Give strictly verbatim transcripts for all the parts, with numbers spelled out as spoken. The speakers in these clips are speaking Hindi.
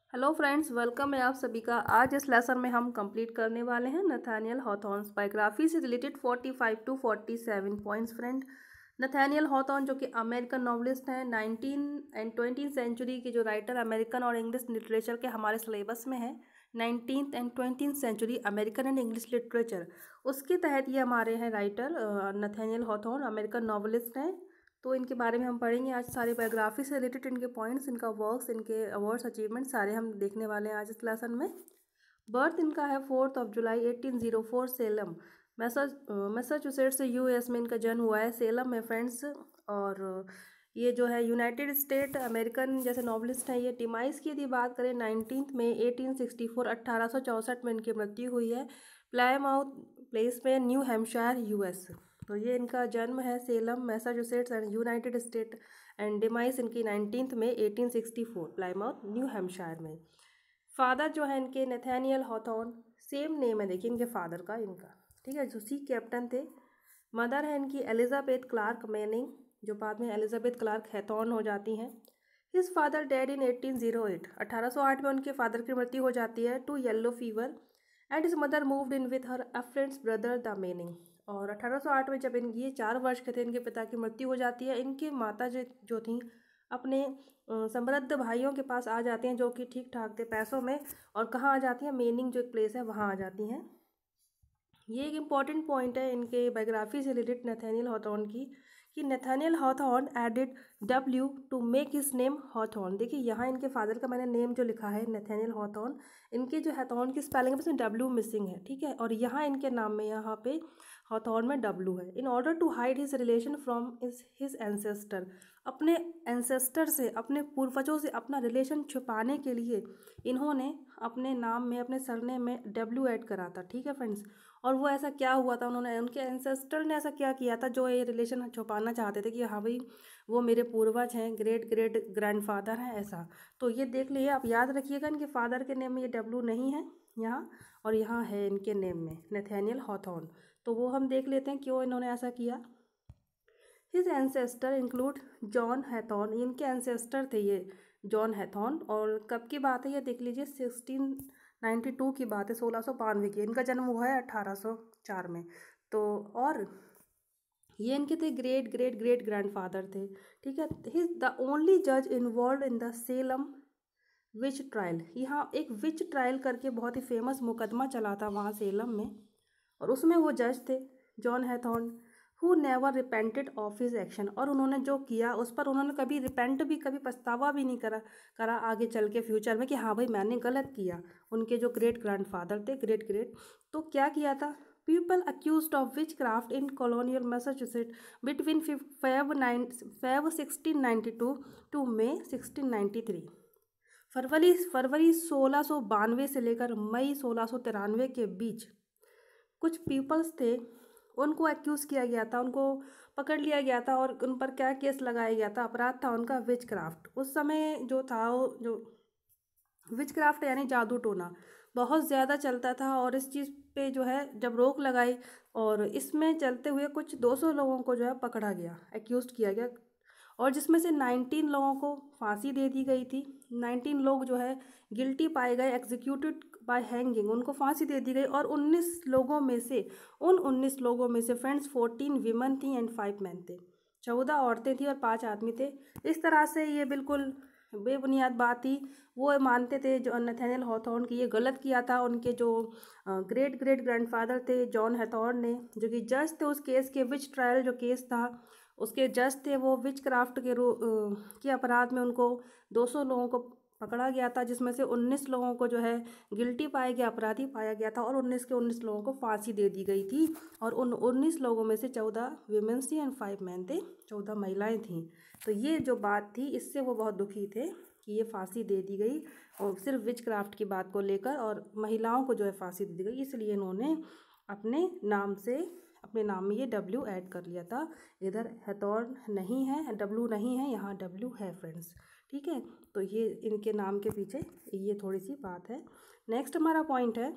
हेलो फ्रेंड्स, वेलकम है आप सभी का। आज इस लेसन में हम कंप्लीट करने वाले हैं नथानियल हॉथॉर्न्स बायोग्राफी से रिलेटेड पैंतालीस टू सैंतालीस पॉइंट्स। फ्रेंड, नथानियल हॉथॉर्न जो कि अमेरिकन नॉवलिस्ट हैं, नाइनटीन एंड ट्वेंटी सेंचुरी के जो राइटर अमेरिकन और इंग्लिश लिटरेचर के हमारे सिलेबस में है। Nineteen and twenty century American and English literature, उसके तहत ये हमारे हैं writer Nathaniel Hawthorne, American novelist हैं। तो इनके बारे में हम पढ़ेंगे आज। सारी बायोग्राफी से रिलेटेड इनके पॉइंट्स, इनका वर्क्स, इनके अवार्ड्स, अचीवमेंट सारे हम देखने वाले हैं आज इस लेसन में। बर्थ इनका है fourth of July eighteen zero four Salem, Massachusetts US में इनका जन्म हुआ है, सेलम में फ्रेंड्स। और ये जो है यूनाइटेड स्टेट अमेरिकन जैसे नॉवलिस्ट हैं ये। डिमाइस की यदि बात करें नाइनटीन में एटीन सिक्सटी फोर अट्ठारह सौ चौंसठ में इनकी मृत्यु हुई है, प्लायमाउथ प्लेस में, न्यू हैम्पशायर यूएस। तो ये इनका जन्म है Salem, Massachusetts and United State, and demise इनकी नाइनटीन में eighteen sixty four, Plymouth, New Hampshire में। फादर जो है इनके नथानियल हॉथॉर्न, सेम नेम है देखिए इनके फादर का, इनका ठीक है, जो सी कैप्टन थे। मदर है इनकी एलिजाबेथ क्लार्क मैनिंग, जो बाद में एलिजाबेथ क्लार्क हैथॉर्न हो जाती हैं। His father dead in eighteen zero eight, अठारह सौ आठ में उनके फादर की मृत्यु हो जाती है to yellow fever, and his mother moved in with her a friend's brother the Manning. और अठारह सौ आठ में जब इन ये चार वर्ष के थे, इनके पिता की मृत्यु हो जाती है। इनके माता जो जो थी अपने समृद्ध भाइयों के पास आ जाती हैं जो कि ठीक ठाक थे पैसों में, और कहाँ आ जाती हैं, मेनिंग जो एक प्लेस है वहाँ आ जाती हैं। ये एक इम्पॉर्टेंट पॉइंट है इनके बायोग्राफी से रिलेटेड नथानियल हॉथॉर्न की, कि Nathaniel Hawthorne added W to make his name Hawthorne. देखिए यहाँ इनके फादर का मैंने नेम जो लिखा है नथानियल हॉथॉर्न, इनके जो हॉथॉर्न की स्पेलिंग है उसमें डब्ल्यू मिसिंग है, ठीक है। और यहाँ इनके नाम में यहाँ पे हॉथॉर्न में डब्ल्यू है। In order to hide his relation from is his ancestor, अपने एंसेस्टर से, अपने पूर्वजों से अपना रिलेशन छुपाने के लिए इन्होंने अपने नाम में, अपने सरनेम में डब्ल्यू ऐड करा था, ठीक है फ्रेंड्स। और वो ऐसा क्या हुआ था, उन्होंने, उनके एंसेस्टर ने ऐसा क्या किया था जो ये रिलेशन छुपाना चाहते थे कि हाँ भाई वो मेरे पूर्वज हैं, ग्रेट ग्रेट ग्रैंडफादर हैं, ऐसा। तो ये देख लीजिए, आप याद रखिएगा इनके फादर के नेम में ये डब्ल्यू नहीं है यहाँ, और यहाँ है इनके नेम में नथानियल हॉथॉर्न। तो वो हम देख लेते हैं क्यों इन्होंने ऐसा किया। His ancestor include John Hathorne, इनके एंसेस्टर थे ये जॉन हैथॉर्न। और कब की बात है ये देख लीजिए, सिक्सटीन नाइन्टी टू की बात है, सोलह सौ बानवे की। इनका जन्म हुआ है अट्ठारह सौ चार में। तो और ये इनके थे ग्रेट ग्रेट ग्रेट ग्रैंडफादर थे, ठीक है। ही इज द ओनली जज involve in the Salem witch trial. यहाँ एक विच ट्रायल करके बहुत ही फेमस मुकदमा चला था वहाँ सेलम में, और उसमें वो जज थे John Hathorne, who never repented of his action. और उन्होंने जो किया उस पर उन्होंने कभी रिपेंट भी, कभी पछतावा भी नहीं करा करा आगे चल के फ्यूचर में कि हाँ भाई मैंने गलत किया। उनके जो ग्रेट ग्रैंडफादर थे, ग्रेट ग्रेट, तो क्या किया था, people accused of witchcraft in colonial Massachusetts between Feb nine Feb sixteen ninety two to May sixteen ninety three. फरवरी फरवरी सोलह सौ बानवे से लेकर मई सोलह सौ तिरानवे के बीच कुछ पीपल्स थे, उनको एक्यूज़ किया गया था, उनको पकड़ लिया गया था, और उन पर क्या केस लगाया गया था, अपराध था उनका विच क्राफ्ट। उस समय जो था वो जो विच क्राफ्ट यानी जादू टोना बहुत ज़्यादा चलता था, और इस चीज़ पे जो है जब रोक लगाई, और इसमें चलते हुए कुछ दो सौ लोगों को जो है पकड़ा गया, एक्यूज़ किया गया, और जिसमें से नाइनटीन लोगों को फांसी दे दी गई थी। नाइनटीन लोग जो है गिल्टी पाए गए, एग्जीक्यूटेड बाय हैंगिंग, उनको फांसी दे दी गई। और उन्नीस लोगों में से, उन उन्नीस लोगों में से फ्रेंड्स फोर्टीन वीमेन थी एंड फाइव मैन थे, चौदह औरतें थी और पाँच आदमी थे। इस तरह से ये बिल्कुल बेबुनियाद बात थी। वो मानते थे जो नथानियल हॉथॉर्न की, ये गलत किया था। उनके जो ग्रेट ग्रेट ग्रैंडफादर थे जॉन हैथॉर्न ने, जो कि जज थे उस केस के, विच ट्रायल जो केस था उसके जज थे, वो विच क्राफ्ट के रो के अपराध में उनको दो सौ लोगों को पकड़ा गया था, जिसमें से उन्नीस लोगों को जो है गिल्टी पाया गया, अपराधी पाया गया था, और उन्नीस के उन्नीस लोगों को फांसी दे दी गई थी। और उन उन्नीस लोगों में से चौदह वीमेंस थी एंड फाइव मैन थे, चौदह महिलाएं थीं। तो ये जो बात थी इससे वो बहुत दुखी थे कि ये फांसी दे दी गई, और सिर्फ विच क्राफ्ट की बात को लेकर, और महिलाओं को जो है फांसी दे दी गई, इसलिए इन्होंने अपने नाम से, अपने नाम में ये डब्ल्यू ऐड कर लिया था। इधर हैथॉर्न नहीं है, डब्ल्यू नहीं है, यहाँ डब्ल्यू है फ्रेंड्स, ठीक है। तो ये इनके नाम के पीछे ये थोड़ी सी बात है। नेक्स्ट हमारा पॉइंट है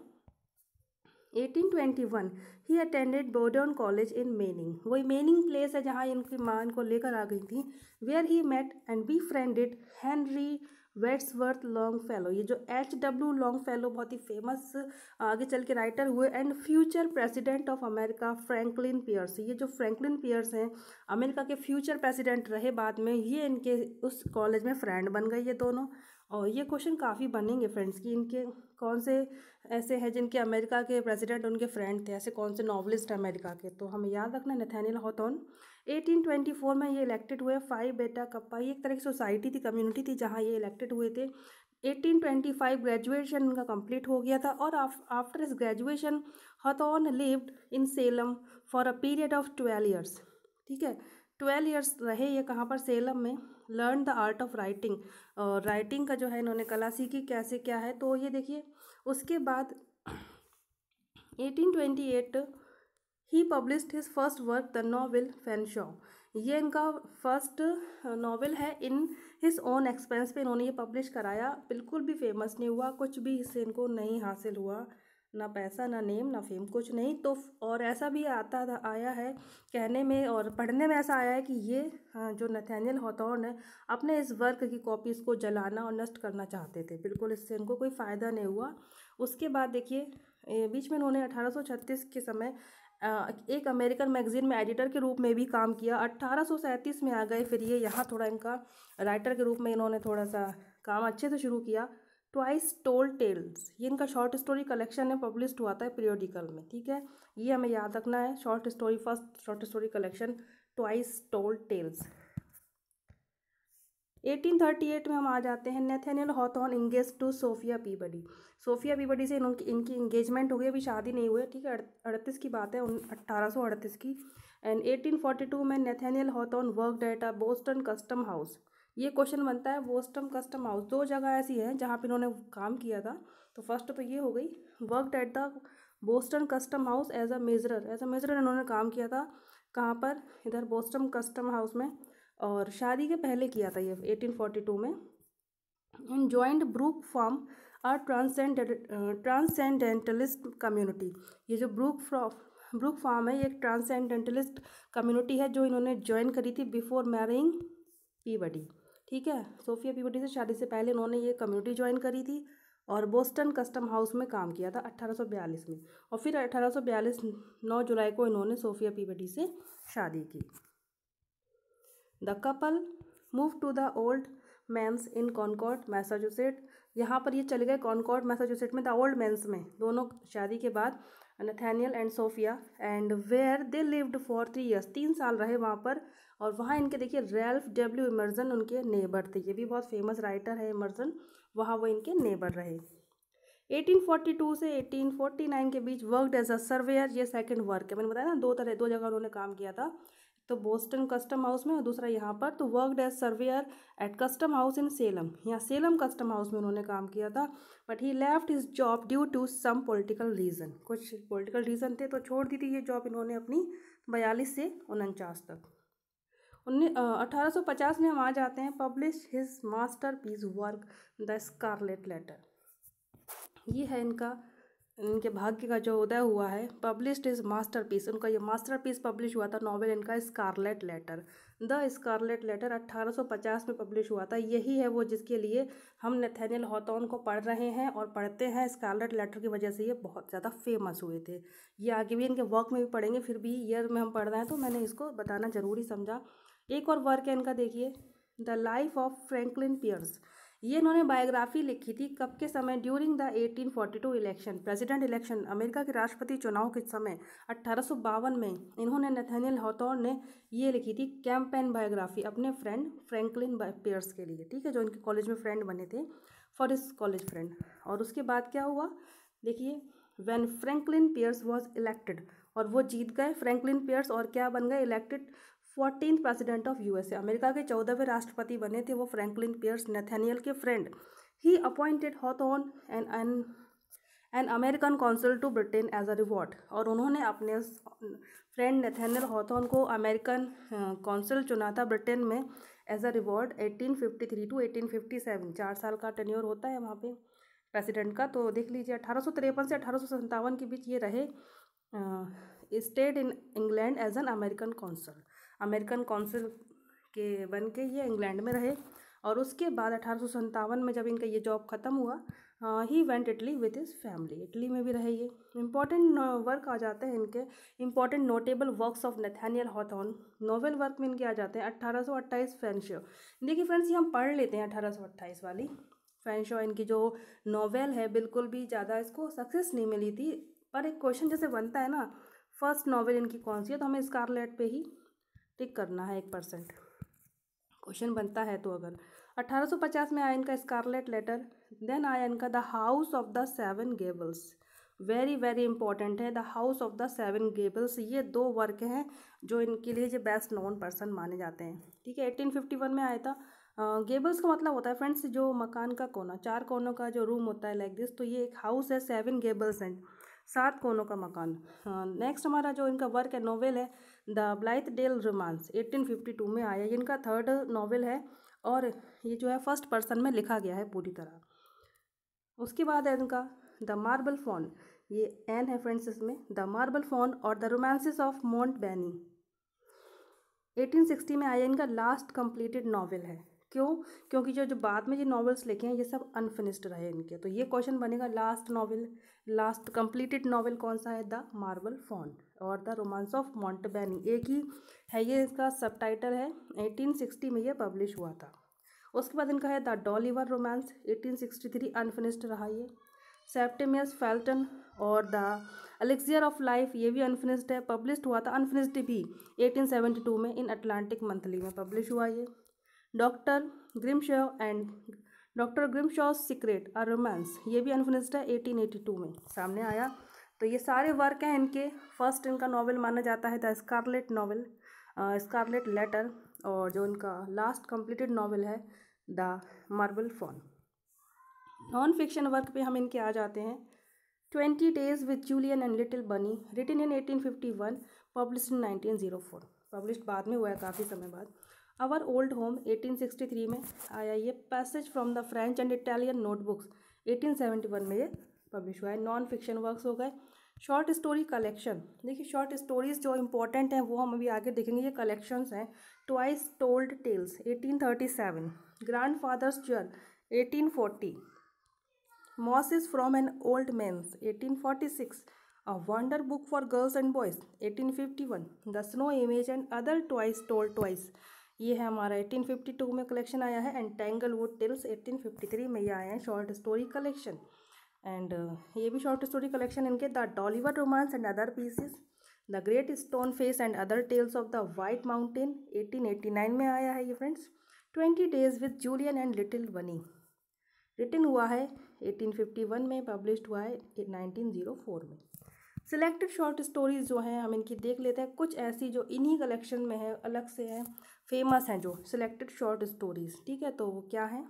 eighteen twenty one, he attended Bowdoin college in Manning. वही मेनिंग प्लेस है जहाँ इनकी माँ इनको लेकर आ गई थी। Where he met and befriended Henry Wadsworth Longfellow, ये जो एच डब्ल्यू लॉन्गफेलो बहुत ही फेमस आगे चल के राइटर हुए, and future president of America Franklin Pierce, ये जो फ्रैंकलिन पियर्स हैं अमेरिका के फ्यूचर प्रेसिडेंट रहे बाद में, ये इनके उस कॉलेज में फ्रेंड बन गए ये दोनों। और ये क्वेश्चन काफ़ी बनेंगे फ्रेंड्स कि इनके कौन से ऐसे हैं जिनके अमेरिका के प्रेसिडेंट उनके फ्रेंड थे, ऐसे कौन से नॉवलिस्ट अमेरिका के, तो हमें याद रखना Nathaniel Hawthorne eighteen twenty four में ये इलेक्टेड हुए। फाइव बेटा कप्पा, ये एक तरह की सोसाइटी थी, कम्युनिटी थी जहाँ ये इलेक्टेड हुए थे। एटीन ट्वेंटी फाइव ग्रेजुएशन उनका कंप्लीट हो गया था, और आफ्टर इस graduation Hawthorne lived in Salem for a period of twelve years. ठीक है, ट्वेल्व ईयर्स रहे ये कहाँ पर, सेलम में। Learn the art of writing, और राइटिंग का जो है इन्होंने कला सीखी, कैसे क्या है, तो ये देखिए। उसके बाद eighteen twenty eight he published his first work the novel Fanshawe, ये इनका फर्स्ट नॉवेल है। इन हिज ओन एक्सपेंस पे इन्होंने ये पब्लिश कराया, बिल्कुल भी फेमस नहीं हुआ, कुछ भी इससे इनको नहीं हासिल हुआ, ना पैसा ना नेम ना फेम, कुछ नहीं। तो और ऐसा भी आता था, आया है कहने में और पढ़ने में ऐसा आया है कि ये जो नैथानियल हॉथॉर्न है अपने इस वर्क की कॉपीज़ को जलाना और नष्ट करना चाहते थे, बिल्कुल इससे इनको कोई फ़ायदा नहीं हुआ। उसके बाद देखिए बीच में इन्होंने अठारह सौ छत्तीस के समय एक अमेरिकन मैगजीन में एडिटर के रूप में भी काम किया। अट्ठारह सौ सैंतीस में आ गए फिर ये, यहाँ थोड़ा इनका राइटर के रूप में इन्होंने थोड़ा सा काम अच्छे से शुरू किया। ट्वाइस टोल्ड टेल्स, ये इनका शॉर्ट स्टोरी कलेक्शन है, पब्लिश्ड हुआ था पीरियोडिकल में। ठीक है, ये हमें याद रखना है, short story, first short story collection twice told tales. Eighteen thirty eight में हम आ जाते हैं। Nathaniel Hawthorne engage to Sophia Peabody, Sophia Peabody से इनकी इनकी इंगेजमेंट हो गई, अभी शादी नहीं हुई। ठीक है, अड़तीस की बात है, अट्ठारह सौ अड़तीस की। एंड एटीन फोर्टी टू में Nathaniel Hawthorne worked at a Boston custom house, ये क्वेश्चन बनता है। बोस्टन कस्टम हाउस, दो जगह ऐसी हैं जहाँ पे इन्होंने काम किया था, तो फर्स्ट तो ये हो गई, worked at the Boston custom house as a measurer, as a measurer इन्होंने काम किया था। कहाँ पर, इधर बोस्टन कस्टम हाउस में, और शादी के पहले किया था ये एटीन फोर्टी टू में। And joined Brook Farm or transcendentalist community, ये जो ब्रूक ब्रूक फार्म है ये एक ट्रांसेंडेंटलिस्ट कम्युनिटी है जो इन्होंने ज्वाइन करी थी बिफोर मैरिंग पीबडी। ठीक है, सोफिया पीबडी से शादी से पहले इन्होंने ये कम्युनिटी ज्वाइन करी थी और बोस्टन कस्टम हाउस में काम किया था अट्ठारह सौ बयालीस में, और फिर अट्ठारह सौ बयालीस नौ जुलाई को इन्होंने सोफिया पीबडी से शादी की। The couple move to the old manse in Concord Massachusett, यहाँ पर ये चले गए कॉनकॉर्ड मैसाचुसेट में, द ओल्ड मैंस में, दोनों शादी के बाद, Nathaniel and Sophia, and where they lived for three years, तीन साल रहे वहाँ पर। और वहाँ इनके देखिए रैल्फ डब्ल्यू इमर्सन उनके नेबर थे, ये भी बहुत फेमस राइटर है इमर्सन, वहाँ वो इनके नेबर रहे। एटीन फोर्टी टू से एटीन फोर्टी नाइन के बीच वर्कड एज अ सर्वेयर, ये सेकंड वर्क है, मैंने बताया ना दो तरह दो जगह उन्होंने काम किया था, तो बोस्टन कस्टम हाउस में और दूसरा यहाँ पर। तो worked as surveyor at custom house in Salem, यहाँ सेलम कस्टम हाउस में उन्होंने काम किया था, but he left his job due to some political reason, कुछ पॉलिटिकल रीज़न थे तो छोड़ दी थी ये जॉब इन्होंने अपनी, बयालीस से उनचास तक। उन्नीस अठारह सौ पचास में हम आ जाते हैं। Publish his masterpiece work the Scarlett letter, ये है इनका इनके भाग्य का जो उदय हुआ है। पब्लिश्ड इज मास्टरपीस, उनका ये मास्टरपीस पब्लिश हुआ था नॉवेल इनका scarlet letter, the Scarlett letter अट्ठारह सौ पचास में पब्लिश हुआ था। यही है वो जिसके लिए हम नैथानियल हॉथॉर्न को पढ़ रहे हैं और पढ़ते हैं, स्कारलेट लेटर की वजह से ये बहुत ज़्यादा फेमस हुए थे। ये आगे भी इनके वर्क में भी पढ़ेंगे, फिर भी ईयर में हम पढ़ रहे हैं तो मैंने इसको बताना ज़रूरी समझा। एक और वर्क है इनका, देखिए the life of Franklin Pierce, ये इन्होंने बायोग्राफी लिखी थी कब के समय, during the eighteen forty two election, president election, America के राष्ट्रपति चुनाव के समय अट्ठारह सौ बावन में इन्होंने नैथानियल हॉथॉर्न ने ये लिखी थी कैंपेन बायोग्राफी अपने फ्रेंड फ्रैंकलिन पियर्स के लिए। ठीक है, जो इनके कॉलेज में फ्रेंड बने थे, फॉर हिज कॉलेज फ्रेंड। और उसके बाद क्या हुआ, देखिए when Franklin Pierce was elected, और वो जीत गए फ्रैंकलिन पियर्स, और क्या बन गए, elected fourteen president of USA, America के चौदहवें राष्ट्रपति बने थे वो फ्रैंकलिन पियर्स, नैथानियल के friend. He appointed Hawthorne and an an American consul to Britain as a reward, और उन्होंने अपने फ्रेंड नैथानियल हॉथॉर्न को अमेरिकन कॉन्सल चुना था ब्रिटेन में as a reward eighteen fifty three to eighteen fifty seven, चार साल का टेन्योर होता है वहाँ पे प्रेसिडेंट का। तो देख लीजिए अठारह सौ तिरपन से अठारह सौ सत्तावन के बीच ये रहे, stayed in England as an American consul, American consul के बन के ये इंग्लैंड में रहे। और उसके बाद अठारह सौ सत्तावन में जब इनका ये जॉब ख़त्म हुआ, he went Italy with his family, Italy में भी रहे ये। इंपॉर्टेंट वर्क आ जाते हैं इनके, important notable works of Nathaniel Hawthorne, novel work में इनके आ जाते हैं अट्ठारह सौ अट्ठाईस फैंशो। देखिए फ्रेंड्स, ये हम पढ़ लेते हैं अठारह सौ अट्ठाईस वाली फैंशो। इनकी जो नोवेल है बिल्कुल भी ज़्यादा इसको सक्सेस नहीं मिली थी, पर एक क्वेश्चन जैसे बनता है ना, फर्स्ट नॉवेल इनकी कौन सी है, तो हमें स्कारलेट पे ही टिक करना है, एक परसेंट क्वेश्चन बनता है। तो अगर अठारह सौ पचास में आया इनका स्कारलेट लेटर, देन आया इनका the house of the seven gables, very very important है the house of the seven gables. ये दो वर्क हैं जो इनके लिए जो बेस्ट नोन पर्सन माने जाते हैं, ठीक है। एटीन फिफ्टी वन में आया था। गेबल्स का मतलब होता है फ्रेंड्स जो मकान का कोना, चार कोनों का जो रूम होता है लाइक दिस, तो ये एक हाउस है, सेवन गेबल्स हैं, सात कोनों का मकान। नेक्स्ट हमारा जो इनका वर्क है, नोवेल है the Blithedale romance, eighteen fifty two में आया। ये इनका थर्ड नोवेल है और ये जो है फर्स्ट पर्सन में लिखा गया है पूरी तरह। उसके बाद है इनका द मार्बल फॉन, ये एन है फ्रेंड्स इसमें, द मार्बल फॉन और the romances of Monte Beni, eighteen sixty में आया। इनका लास्ट कंप्लीटेड नॉवेल है। क्यों? क्योंकि जो जो बाद में जो नॉवेल्स लिखे हैं ये सब अनफिनिश्ड रहे इनके, तो ये क्वेश्चन बनेगा last novel, last completed novel कौन सा है, द मार्बल फॉन और द रोमांस ऑफ मोंटबेनी, एक ही है ये, इसका सबटाइटल है। एटीन सिक्सटी में ये पब्लिश हुआ था। उसके बाद इनका है the Dolliver romance, eighteen sixty three unfinished रहा ये। सेप्टेमियस फेल्टन और द एलिक्सियर ऑफ लाइफ, ये भी अनफिनिश्ड है, पब्लिश हुआ था, अनफिनिश्ड भी एटीन सेवेंटी टू में इन अटलांटिक मंथली में पब्लिश हुआ ये। Doctor Grimshaw and doctor Grimshaw's secret a romance, ये भी अनफिनिश्ड है, एटीन एटी टू में सामने आया। तो ये सारे वर्क हैं इनके। फर्स्ट इनका नॉवेल माना जाता है the scarlet novel, scarlet letter, और जो इनका लास्ट कंप्लीटेड नॉवेल है the marble faun. Non fiction work पे हम इनके आ जाते हैं। Twenty days with Julian and little bunny, written in eighteen fifty one, published in nineteen zero four, published बाद में हुआ है काफ़ी समय बाद। Our old home, eighteen sixty three में आया ये। Passage from the French and Italian notebooks, eighteen seventy one में ये पब्लिश हुआ है। नॉन फिक्शन वर्क्स हो गए। शॉर्ट स्टोरी कलेक्शन, देखिए शॉर्ट स्टोरीज जो इंपॉर्टेंट हैं वो हम अभी आगे देखेंगे, ये कलेक्शंस हैं। Twice told tales, eighteen thirty seven, grandfather's chair, eighteen forty, mosses from an old man's, eighteen forty six, a wonder book for girls and boys, eighteen fifty one, the snow image and other twice told twice, ये है हमारा एटीन फिफ्टी टू में कलेक्शन आया है। And टेंगलवुड tales, eighteen fifty three में ये आए हैं शॉर्ट स्टोरी कलेक्शन। एंड ये भी शॉर्ट स्टोरी कलेक्शन इनके। The Dolliver romance and other pieces, the great stone face and other tales of the white mountain, eighteen eighty nine में आया है ये friends. Twenty days with Julian and little bunny, written हुआ है एटीन फिफ्टी वन में, पब्लिश्ड हुआ है नाइनटीन ज़ीरो फोर में। सिलेक्टेड शॉर्ट स्टोरीज जो हैं हम इनकी देख लेते हैं, कुछ ऐसी जो इन्हीं कलेक्शन में है, अलग से है, फेमस हैं जो सिलेक्टेड शॉर्ट स्टोरीज, ठीक है। तो वो क्या है,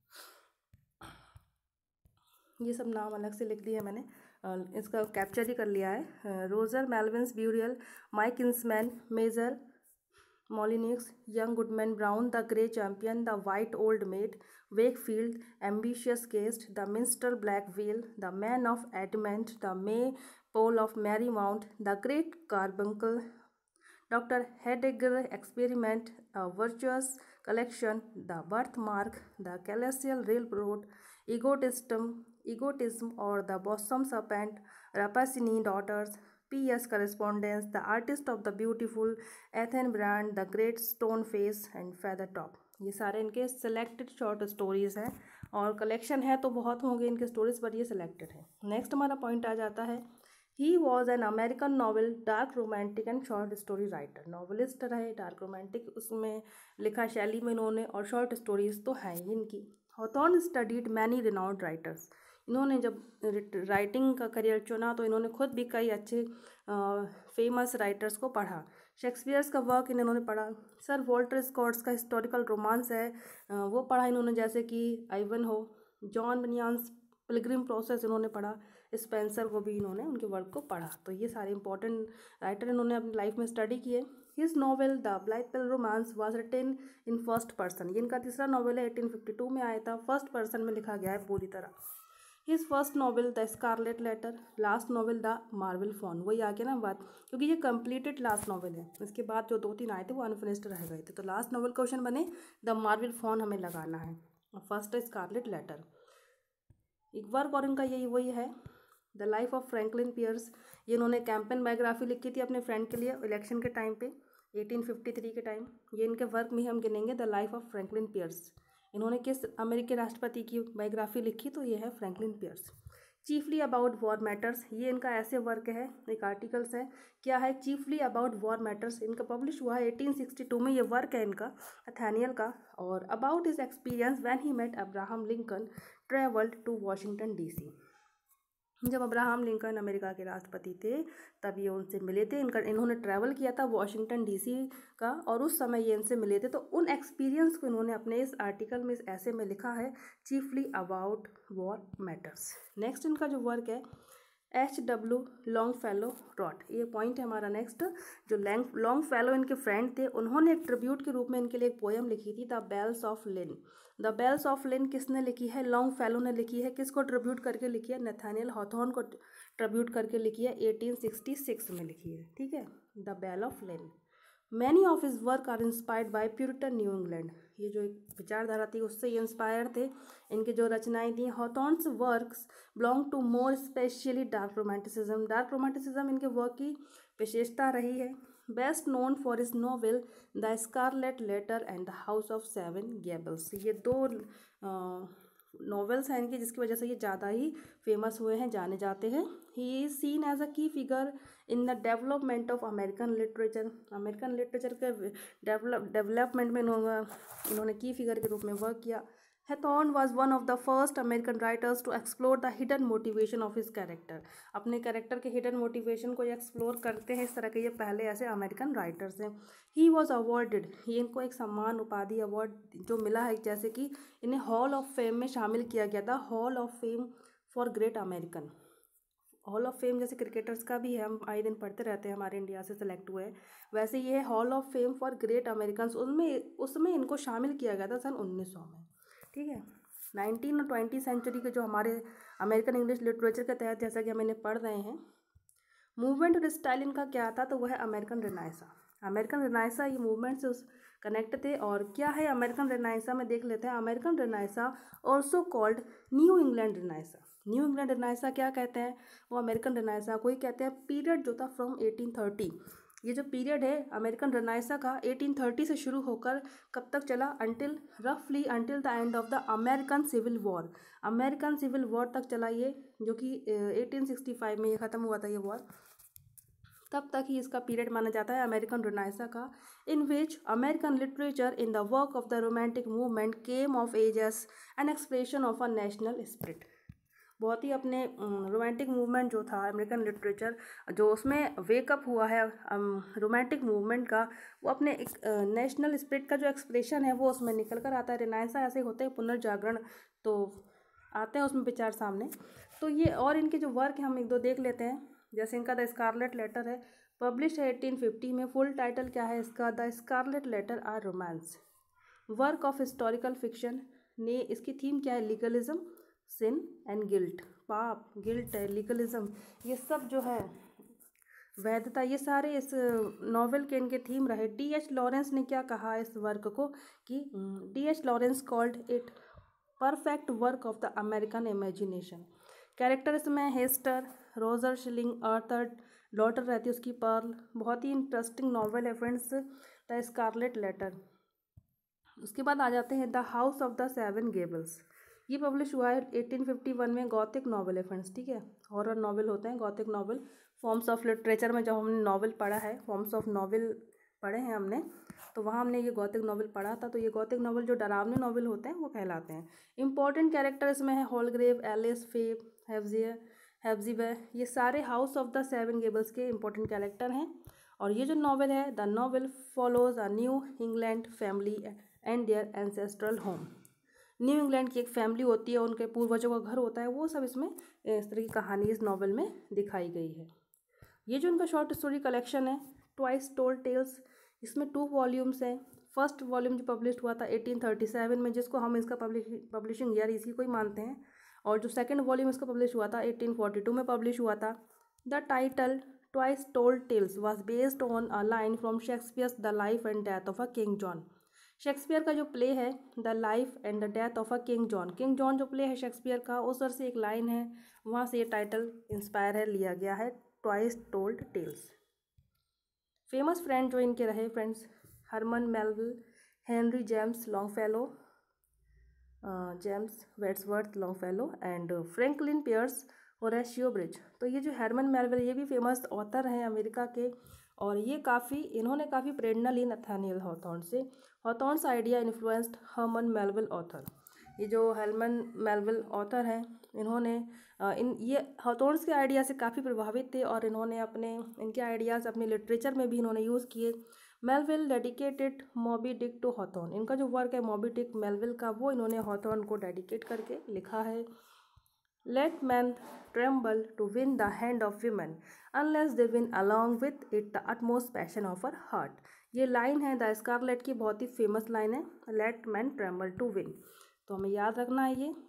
ये सब नाम अलग से लिख दिया मैंने, इसका कैप्चर ही कर लिया है। Roger Malvin's burial, my kinsman, major Molineux, young goodman Brown, the grey champion, the white old maid, Wakefield, ambitious guest, the minister black veil, the man of adamant, the maypole of Merry Mount, the great carbuncle, doctor Heidegger experiment, a virtuous collection, the birthmark, the celestial railroad, egotism egotism और the bosom serpent, Rappaccini's daughter, P S correspondence, the artist of the beautiful, ethane Brand, the great stone face and feathertop, ये सारे इनके सिलेक्टेड शॉर्ट स्टोरीज़ हैं। और कलेक्शन है तो बहुत होंगे इनके स्टोरीज, पर ये सिलेक्टेड है। नेक्स्ट हमारा पॉइंट आ जाता है, he was an American novel, dark romantic and short story writer, novelist रहे, डार्क रोमांटिक उसमें लिखा शैली में इन्होंने, और शॉर्ट स्टोरीज तो हैं ही इनकी। Hawthorne studied many renowned writers, इन्होंने जब राइटिंग का करियर चुना तो इन्होंने खुद भी कई अच्छे फेमस राइटर्स को पढ़ा। शेक्सपियर्स का वर्क इन्होंने पढ़ा। सर वॉल्टर स्कॉट्स का हिस्टोरिकल रोमांस है वो पढ़ा इन्होंने, जैसे कि आइवन हो। जॉन बनियांस पिलग्रिम प्रोसेस इन्होंने पढ़ा। स्पेंसर को भी इन्होंने उनके वर्क को पढ़ा। तो ये सारे इंपॉर्टेंट राइटर इन्होंने अपनी लाइफ में स्टडी किए। His novel the Blithedale romance was written in first person, ये इनका तीसरा नॉवेल है, एटीन फिफ्टी टू में आया था, फर्स्ट पर्सन में लिखा गया है पूरी तरह। His first novel the Scarlett letter, last novel the marvel faun, वही आ गया ना बात, क्योंकि ये कंप्लीटेड लास्ट नॉवल है, इसके बाद जो दो तीन आए थे वो अनफिनिश्ड रह गए थे, तो लास्ट नॉवल क्वेश्चन बने द मार्वल फॉन हमें लगाना है, और फर्स्ट है स्कारलेट लेटर। एक वर्क और इनका यही वही है the life of Franklin Pierce, ये इन्होंने कैंपेन बायोग्राफी लिखी थी अपने फ्रेंड के लिए इलेक्शन के टाइम पे एटीन फिफ्टी थ्री के टाइम, ये इनके वर्क में हम गिनेंगे the life of Franklin Pierce. इन्होंने किस अमेरिकी राष्ट्रपति की बायोग्राफी लिखी, तो ये है Franklin Pierce. Chiefly about war matters, ये इनका ऐसे वर्क है, एक आर्टिकल्स है, क्या है, चीफली अबाउट वॉर मैटर्स, इनका पब्लिश हुआ है एटीन सिक्सटी टू में, ये वर्क है इनका नथानियल का, और about his experience when he met Abraham Lincoln travelled to Washington DC, जब अब्राहम लिंकन अमेरिका के राष्ट्रपति थे तब ये उनसे मिले थे, इनका इन्होंने ट्रैवल किया था वॉशिंगटन डीसी का, और उस समय ये इनसे मिले थे, तो उन एक्सपीरियंस को इन्होंने अपने इस आर्टिकल में, इस ऐसे में लिखा है chiefly about war matters. Next इनका जो वर्क है H W Longfellow wrote, ये पॉइंट है हमारा नेक्स्ट, जो लॉन्ग फेलो इनके फ्रेंड थे, उन्होंने एक ट्रिब्यूट के रूप में इनके लिए एक पोएम लिखी थी the bells of Lynn. The bells of Lynn किसने लिखी है, लॉन्ग फेलो ने लिखी है, किसको ट्रिब्यूट करके लिखी है, नैथानियल हॉथॉर्न को ट्रिब्यूट करके लिखी है, एटीन सिक्सटी सिक्स में लिखी है, ठीक है, the bell of Lynn. Many of his work are inspired by Puritan New England, ये जो एक विचारधारा थी उससे ये इंस्पायर थे, इनकी जो रचनाएं थी। Hawthorne's works belong to more specially dark romanticism, dark romanticism इनके वर्क की विशेषता रही है। Best known for his novel the Scarlett letter and the house of seven gables, ये दो नॉवेल्स हैं इनकी जिसकी वजह से ये ज़्यादा ही फेमस हुए हैं, जाने जाते हैं। He is seen as a key figure in the development of American literature, American literature के डेवलप डेवलपमेंट में इन्होंने इन्होंने की फिगर के रूप में वर्क किया। Hawthorne was one of the first American writers to explore the hidden motivation of his character, अपने कैरेक्टर के हिडन मोटिवेशन को एक्सप्लोर करते हैं, इस तरह के ये पहले ऐसे अमेरिकन राइटर्स हैं। ही वॉज अवॉर्डेड, ये इनको एक सम्मान उपाधि अवार्ड जो मिला है, जैसे कि इन्हें हॉल ऑफ फेम में शामिल किया गया था, hall of fame for great American, hall of fame जैसे क्रिकेटर्स का भी है, हम आए दिन पढ़ते रहते हैं, हमारे इंडिया से सेलेक्ट हुए हैं, वैसे ये है hall of fame for great American, उनमें उसमें इनको शामिल किया गया था सन उन्नीस सौ में, ठीक है। नाइनटीन और ट्वेंटी सेंचुरी के जो हमारे अमेरिकन इंग्लिश लिटरेचर के तहत जैसा कि हम इन्हें पढ़ रहे हैं, मूवमेंट और स्टाइल इनका क्या था, तो वह है अमेरिकन रेनाइसा। अमेरिकन रेनाइसा ये मूवमेंट से उस कनेक्ट थे, और क्या है अमेरिकन रेनाइसा में देख लेते हैं। American renaissance also called New England renaissance, New England renaissance क्या कहते हैं, वो अमेरिकन रेनाइसा को ही कहते हैं। पीरियड जो था फ्रॉम एटीन थर्टी, ये जो पीरियड है अमेरिकन रेनाइसा का एटीन थर्टी से शुरू होकर कब तक चला, अंटिल रफली until the end of the American civil war, American civil war तक चला ये, जो कि एटीन सिक्सटी फाइव में ये ख़त्म हुआ था ये वॉर, तब तक ही इसका पीरियड माना जाता है अमेरिकन रेनाइसा का, in which American literature in the work of the romantic movement came of age as an expression of a national spirit. बहुत ही अपने रोमांटिक मूवमेंट जो था अमेरिकन लिटरेचर, जो उसमें वेकअप हुआ है रोमांटिक मूवमेंट का, वो अपने एक नेशनल स्पिरिट का जो एक्सप्रेशन है वो उसमें निकल कर आता है। रेनाइसा ऐसे होते हैं पुनर्जागरण, तो आते हैं उसमें विचार सामने। तो ये और इनके जो वर्क हैं हम एक दो देख लेते हैं, जैसे इनका द स्कारलेट लेटर है, पब्लिश है एटीन फिफ्टी में। फुल टाइटल क्या है इसका, the Scarlett letter or romance, work of historical fiction. ने इसकी थीम क्या है, लीगलिज्म, सिन एंड गिल्ट, पाप, गिल्ट है, लीगलिज्म, ये सब जो है वैधता, ये सारे इस नॉवेल के इनके थीम रहे। डी एच लॉरेंस ने क्या कहा इस वर्क को, कि D H Lawrence called it perfect work of the American imagination. Character इसमें Hester, Roger Shilling, Arthur, daughter रहती है उसकी पर्ल, बहुत ही इंटरेस्टिंग नॉवेल है फ्रेंड्स द स्कारलेट लेटर। उसके बाद आ जाते हैं the house of the seven gables, ये पब्लिश हुआ है एटीन फिफ्टी वन में, गॉथिक नॉवल है फ्रेंड्स, ठीक है, हॉरर नॉवल होते हैं Gothic novel. Forms of literature में जब हमने नॉवल पढ़ा है, फॉर्म्स ऑफ नॉवल पढ़े हैं हमने, तो वहाँ हमने ये गॉथिक नॉवल पढ़ा था। तो ये गॉथिक नॉवल जो डरावने नॉवल होते हैं वो कहलाते हैं। इंपॉर्टेंट कैरेक्टर इसमें है हॉलग्रेव, एलिस, फेब, हेफ्जियर, हेफ्जिबे, ये सारे house of the seven gables के इंपॉर्टेंट कैरेक्टर हैं। और ये जो नॉवल है, the novel follows a New England family and their ancestral home. New England की एक फैमिली होती है, उनके पूर्वजों का घर होता है, वो सब इसमें इस तरह की कहानी इस नॉवल में दिखाई गई है। ये जो उनका शॉर्ट स्टोरी कलेक्शन है ट्वाइस टोल्ड टेल्स, इसमें टू वॉल्यूम्स हैं। फर्स्ट वॉल्यूम जो पब्लिश हुआ था एटीन थर्टी सेवन में, जिसको हम इसका पब्लिश पब्लिशिंग ईयर इसी को ही मानते हैं, और जो सेकंड वॉल्यूम इसका पब्लिश हुआ था एटीन फोर्टी टू में पब्लिश हुआ था। The title twice told tales was based on a line from Shakespeare's the life and death of a king John. Shakespeare का जो प्ले है the life and the death of a king John, king John जो प्ले है शेक्सपियर का, उस तरह से एक लाइन है, वहाँ से ये टाइटल इंस्पायर है, लिया गया है, twice told tales. Famous friend जो इनके रहे friends, Herman Melville, Henry James Longfellow, James Wadsworth Longfellow and Franklin Pierce, Horatio Bridge. तो ये जो हरमन मेलविल ये भी फेमस ऑथर हैं अमेरिका के, और ये काफ़ी इन्होंने काफ़ी प्रेरणा ली नथानियल हॉथॉर्न से। Hawthorne's idea influenced Herman Melville author. ये जो हरमन मेलविल ऑथर हैं इन्होंने इन ये हॉथॉर्न्स के आइडिया से काफ़ी प्रभावित थे और इन्होंने अपने इनके आइडियाज़ अपने लिटरेचर में भी इन्होंने यूज़ किए। Melville dedicated Moby Dick to Hawthorne. इनका जो वर्क है मॉबी डिक मेलविल का, वो इन्होंने हॉथॉर्न को डेडिकेट करके लिखा है। Let men tremble to win the hand of women, unless they win along with it the utmost passion of her heart। ये लाइन है द स्कारलेट की, बहुत ही फेमस लाइन है, Let men tremble to win। तो हमें याद रखना है ये।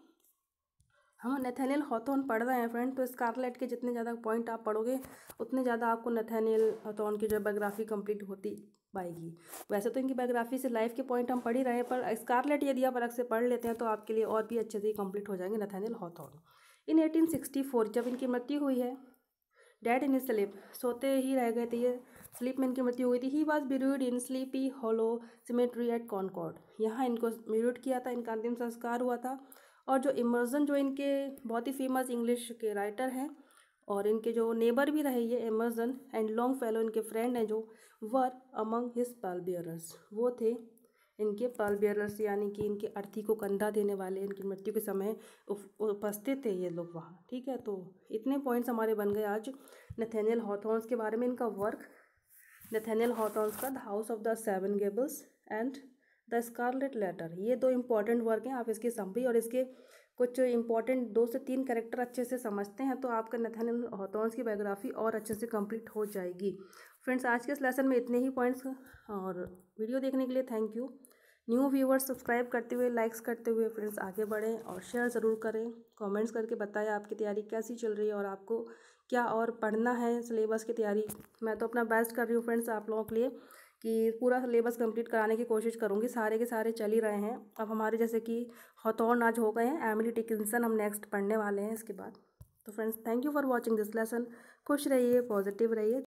हम नैथानियल हॉथॉर्न पढ़ रहे हैं फ्रेंड, तो स्कारलेट के जितने ज़्यादा पॉइंट आप पढ़ोगे उतने ज़्यादा आपको नैथानियल हॉथॉर्न की जो बायोग्राफी कंप्लीट होती पाएगी। वैसे तो इनकी बायोग्राफी से लाइफ के पॉइंट हम पढ़ ही रहे हैं, पर स्कारलेट यदि आप अलग से पढ़ लेते हैं तो आपके लिए और भी अच्छे से कंप्लीट हो जाएंगे Nathaniel Hawthorne. In eighteen sixty four जब इनकी मृत्यु हुई है, डेड इन स्लीप, सोते ही रह गए थे ये, स्लीप में इनकी मृत्यु हुई थी। He was buried in Sleepy Hollow cemetery at Concord. यहाँ इनको म्यूट किया था, इनका अंतिम संस्कार हुआ था। और जो इमर्सन जो इनके बहुत ही फेमस इंग्लिश के राइटर हैं और इनके जो नेबर भी रहे ये इमर्सन एंड लॉन्गफेलो, इनके फ्रेंड हैं जो, were among his pall bearers, वो थे इनके पल बियरर्स, यानी कि इनकी अर्थी को कंधा देने वाले, इनकी मृत्यु के समय उपस्थित थे ये लोग वहाँ। ठीक है, तो इतने पॉइंट्स हमारे बन गए आज नैथानियल हॉथॉर्न के बारे में। इनका वर्क नैथानियल हॉथॉर्न का the house of the seven Gables and the Scarlett letter, ये दो इंपॉर्टेंट वर्क हैं। आप इसकी समरी और इसके कुछ इंपॉर्टेंट दो से तीन कैरेक्टर अच्छे से समझते हैं तो आपका नैथानियल हॉथॉर्न की बायोग्राफी और अच्छे से कंप्लीट हो जाएगी। फ्रेंड्स, आज के इस लेसन में इतने ही पॉइंट्स, और वीडियो देखने के लिए thank you. New viewers subscribe करते हुए, लाइक्स करते हुए फ्रेंड्स आगे बढ़ें और शेयर ज़रूर करें। कमेंट्स करके बताएं आपकी तैयारी कैसी चल रही है और आपको क्या और पढ़ना है सिलेबस की तैयारी। मैं तो अपना बेस्ट कर रही हूँ फ्रेंड्स आप लोगों के लिए कि पूरा सिलेबस कंप्लीट कराने की कोशिश करूँगी। सारे के सारे चल ही रहे हैं। अब हमारे जैसे कि हॉथॉर्न आज हो गए हैं, एमिली डिकिंसन हम नेक्स्ट पढ़ने वाले हैं इसके बाद। तो friends, thank you for watching this lesson. खुश रहिए, पॉजिटिव रहिए।